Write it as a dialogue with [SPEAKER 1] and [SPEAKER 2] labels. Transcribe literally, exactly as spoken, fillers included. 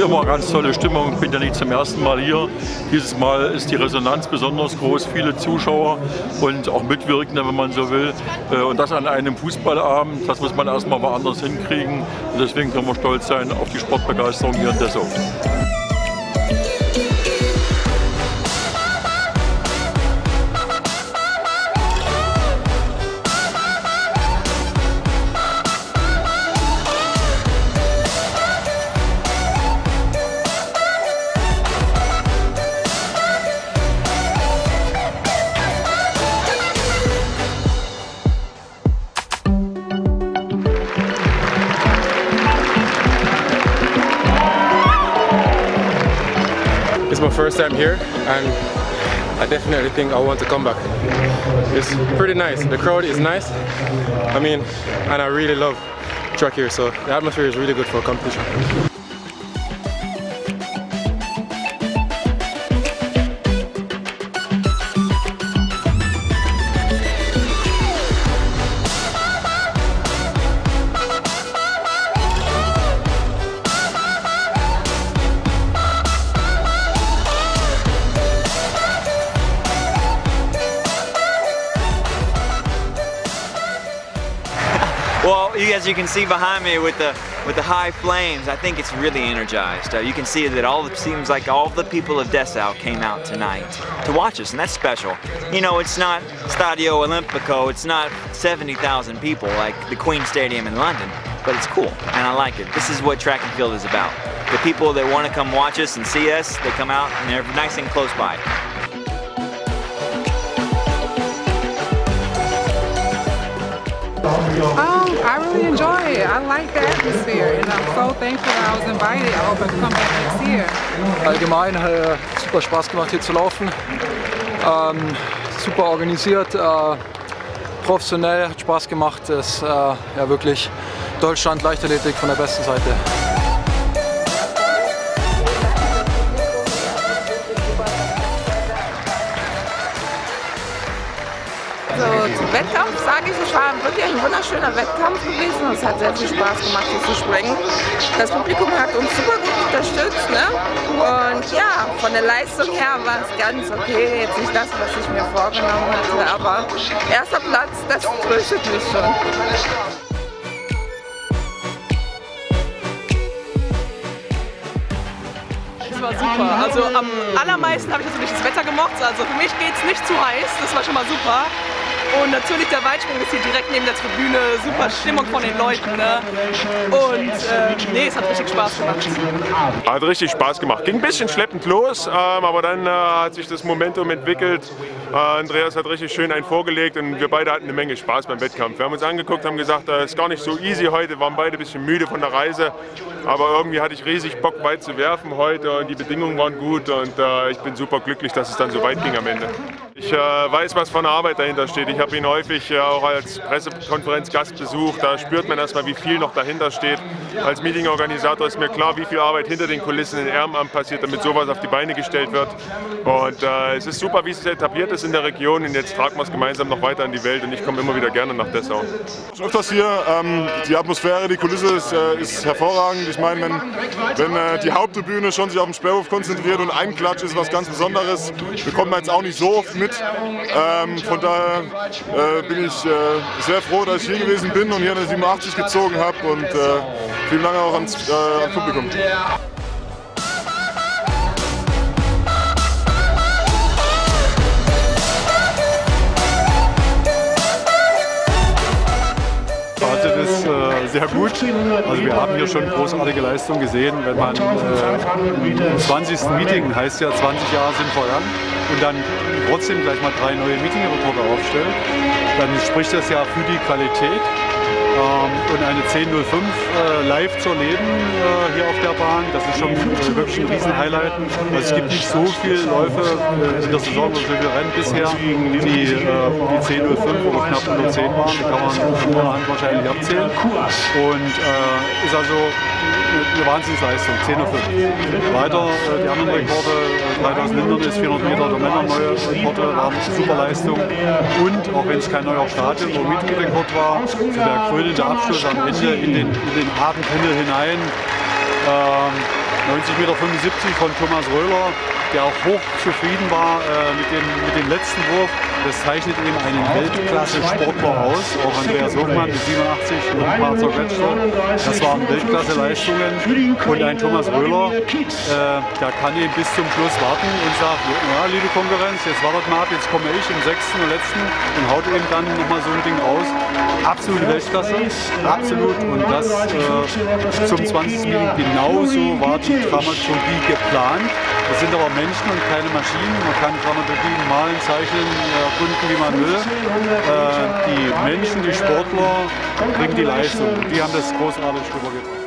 [SPEAKER 1] immer eine ganz tolle Stimmung. Ich bin ja nicht zum ersten Mal hier. Dieses Mal ist die Resonanz besonders groß, viele Zuschauer und auch Mitwirkende, wenn man so will. Und das an einem Fußballabend, das muss man erstmal woanders hinkriegen. Und deswegen können wir stolz sein auf die Sportbegeisterung hier in Dessau.
[SPEAKER 2] It's my first time here and I definitely think I want to come back. It's pretty nice, the crowd is nice, I mean, and I really love track here, so the atmosphere is really good for a competition.
[SPEAKER 3] Well, as you can see behind me with the with the high flames, I think it's really energized. Uh, you can see that all it seems like all the people of Dessau came out tonight to watch us, and that's special. You know, it's not Stadio Olimpico, it's not seventy thousand people like the Queen Stadium in London, but it's cool, and I like it. This is what track and field is about. The people that want to come watch us and see us, they come out and they're nice and close by.
[SPEAKER 4] Um, I really enjoy it. I like the atmosphere and I'm so thankful that I was invited. I hope I can come back next year.
[SPEAKER 5] Allgemein äh, super Spaß gemacht hier zu laufen. Ähm, super organisiert, äh, professionell, hat Spaß gemacht. Das ist äh, ja wirklich Deutschland Leichtathletik von der besten Seite.
[SPEAKER 6] Also zum Wettkampf sage ich, es war wirklich ein wunderschöner Wettkampf gewesen. Es hat sehr viel Spaß gemacht, hier zu springen. Das Publikum hat uns super gut unterstützt, ne? Und ja, von der Leistung her war es ganz okay. Jetzt nicht das, was ich mir vorgenommen hatte, aber erster Platz, das tröstet mich schon.
[SPEAKER 7] Das war super. Also am allermeisten habe ich natürlich das Wetter gemocht. Also für mich geht es nicht zu heiß, das war schon mal super. Und natürlich der Weitsprung ist hier direkt neben der Tribüne, super Stimmung von den Leuten. Ne? Und äh, nee, es hat richtig Spaß gemacht.
[SPEAKER 8] Hat richtig Spaß gemacht. Ging ein bisschen schleppend los, ähm, aber dann äh, hat sich das Momentum entwickelt. Äh, Andreas hat richtig schön einen vorgelegt und wir beide hatten eine Menge Spaß beim Wettkampf. Wir haben uns angeguckt, haben gesagt, es äh, ist gar nicht so easy heute, waren beide ein bisschen müde von der Reise. Aber irgendwie hatte ich riesig Bock, weit zu werfen heute und die Bedingungen waren gut und äh, ich bin super glücklich, dass es dann so weit ging am Ende. Ich äh, weiß, was von der Arbeit dahinter steht. Ich habe ihn häufig äh, auch als Pressekonferenzgast besucht. Da spürt man erstmal, wie viel noch dahinter steht. Als Meetingorganisator ist mir klar, wie viel Arbeit hinter den Kulissen in Ehrenamt passiert, damit sowas auf die Beine gestellt wird. Und äh, es ist super, wie es etabliert ist in der Region und jetzt tragen wir es gemeinsam noch weiter in die Welt und ich komme immer wieder gerne nach Dessau.
[SPEAKER 9] Schon öfters hier, ähm, die Atmosphäre, die Kulisse ist, äh, ist hervorragend. Ich meine, wenn, wenn äh, die Haupttribüne schon sich auf den Sperrhof konzentriert und ein Klatsch ist was ganz Besonderes, bekommt man jetzt auch nicht so oft mit. Ähm, von daher äh, bin ich äh, sehr froh, dass ich hier gewesen bin und hier eine siebenundachtzig gezogen habe und äh, vielen Dank auch ans, äh, ans Publikum.
[SPEAKER 1] Fazit ist äh, sehr gut. Also wir haben hier schon großartige Leistungen gesehen. Wenn man äh, im zwanzigsten Meeting, heißt ja zwanzig Jahre sind voran, und dann trotzdem gleich mal drei neue Meetingrekorde aufstellt, dann spricht das ja für die Qualität. Und eine zehn null fünf äh, live zu erleben äh, hier auf der Bahn, das ist schon äh, wirklich ein Riesen-Highlight. Also es gibt nicht so viele Läufe äh, in der Saison, so viele Rennen bisher, die äh, die zehn null fünf oder knapp unter zehn waren. Die kann man von einer Hand wahrscheinlich abzählen. Und äh, ist also eine Wahnsinnsleistung, zehn null fünf. Weiter äh, die anderen Rekorde, äh, dreitausend Hindernis, vierhundert Meter der Männer, neue Rekorde, waren super Leistung. Und auch wenn es kein neuer Stadion- oder Meetingrekord war, so der krönende Abschluss am Ende in den, in den Abendhimmel hinein. Ähm, neunzig Komma fünfundsiebzig Meter von Thomas Röhler, der auch hoch zufrieden war äh, mit, dem, mit dem letzten Wurf. Das zeichnet eben einen Weltklasse-Sportler aus. Auch Andreas Hochmann mit siebenundachtzig und ein paar zerquetschte. Das waren Weltklasse-Leistungen. Und ein Thomas Röhler, äh, der kann eben bis zum Schluss warten und sagt, ja, liebe Konkurrenz, jetzt wartet mal ab, jetzt komme ich im sechsten und letzten und haut eben dann nochmal so ein Ding raus. Absolute Weltklasse, absolut. Und das äh, zum zwanzigsten Meeting genauso war die Dramaturgie geplant. Das sind aber Menschen und keine Maschinen. Man kann Dramaturgie malen, zeichnen, erkunden, wie man will. Äh, die Menschen, die Sportler bringen die Leistung. Die haben das großartig rübergebracht.